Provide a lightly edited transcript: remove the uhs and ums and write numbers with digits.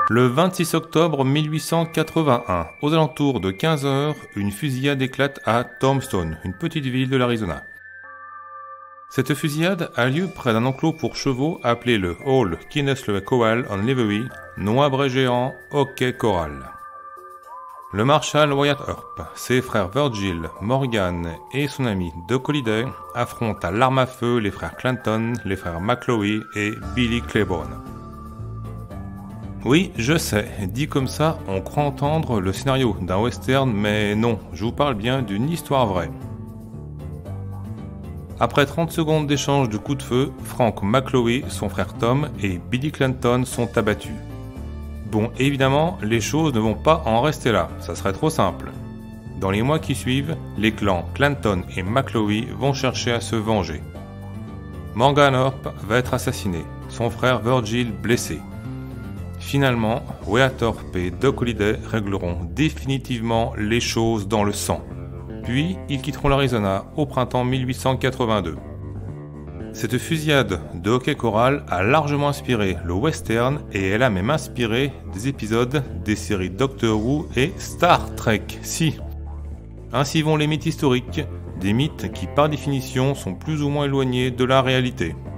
Le 26 octobre 1881, aux alentours de 15 h, une fusillade éclate à Tombstone, une petite ville de l'Arizona. Cette fusillade a lieu près d'un enclos pour chevaux appelé le Hall Kinnessle Corral on Livery, nom abrégé en Hockey Corral. Le marshal Wyatt Earp, ses frères Virgil, Morgan et son ami Doc Holliday affrontent à l'arme à feu les frères Clanton, les frères McCloy et Billy Claiborne. Oui, je sais, dit comme ça, on croit entendre le scénario d'un western, mais non, je vous parle bien d'une histoire vraie. Après 30 secondes d'échange de coups de feu, Frank McCloy, son frère Tom et Billy Clanton sont abattus. Bon, évidemment, les choses ne vont pas en rester là, ça serait trop simple. Dans les mois qui suivent, les clans Clanton et McCloy vont chercher à se venger. Morgan Earp va être assassiné, son frère Virgil blessé. Finalement, Wyatt Earp et Doc Holliday régleront définitivement les choses dans le sang. Puis, ils quitteront l'Arizona au printemps 1882. Cette fusillade de Hockey Corral a largement inspiré le western et elle a même inspiré des épisodes des séries Doctor Who et Star Trek. Si. Ainsi vont les mythes historiques, des mythes qui par définition sont plus ou moins éloignés de la réalité.